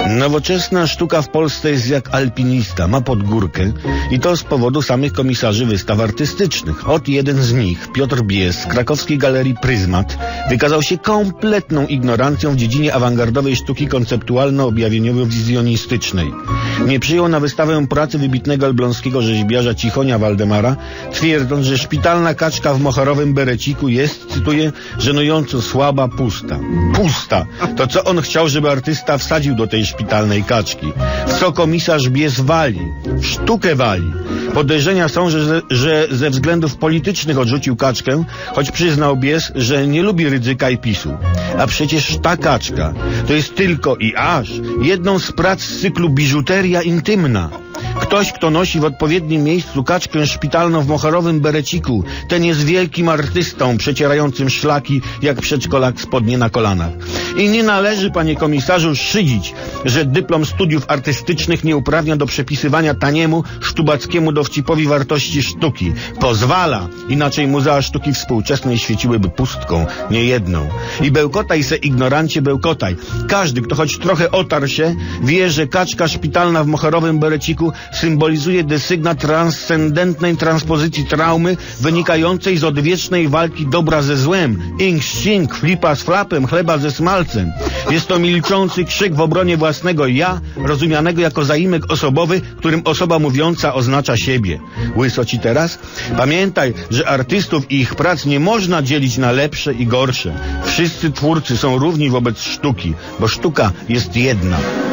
Nowoczesna sztuka w Polsce jest jak alpinista, ma pod górkę i to z powodu samych komisarzy wystaw artystycznych. Ot jeden z nich, Piotr Bies z krakowskiej galerii Pryzmat, wykazał się kompletną ignorancją w dziedzinie awangardowej sztuki konceptualno-objawieniowo-wizjonistycznej. Nie przyjął na wystawę pracy wybitnego elbląskiego rzeźbiarza Cichonia Waldemara, twierdząc, że szpitalna kaczka w mocharowym bereciku jest, cytuję, żenująco słaba, pusta. Pusta! To co on chciał, żeby artysta wsadził do tej szpitalnej kaczki? W co komisarz Bies wali? W sztukę wali. Podejrzenia są, że ze względów politycznych odrzucił kaczkę, choć przyznał Bies, że nie lubi Rydzyka i PiS-u. A przecież ta kaczka to jest tylko i aż jedną z prac z cyklu biżuteria intymna. Ktoś, kto nosi w odpowiednim miejscu kaczkę szpitalną w mocharowym bereciku, ten jest wielkim artystą przecierającym szlaki jak przedszkolak spodnie na kolanach. I nie należy, panie komisarzu, szydzić, że dyplom studiów artystycznych nie uprawnia do przepisywania taniemu, sztubackiemu dowcipowi wartości sztuki. Pozwala, inaczej muzea sztuki współczesnej świeciłyby pustką, nie jedną. I bełkotaj se, ignorancie, bełkotaj. Każdy, kto choć trochę otarł się, wie, że kaczka szpitalna w mocharowym bereciku symbolizuje desygnat transcendentnej transpozycji traumy wynikającej z odwiecznej walki dobra ze złem. Ink-ścing, flipa z flapem, chleba ze smalcem. Jest to milczący krzyk w obronie własnego ja, rozumianego jako zaimek osobowy, którym osoba mówiąca oznacza siebie. Łyso ci teraz? Pamiętaj, że artystów i ich prac nie można dzielić na lepsze i gorsze. Wszyscy twórcy są równi wobec sztuki, bo sztuka jest jedna.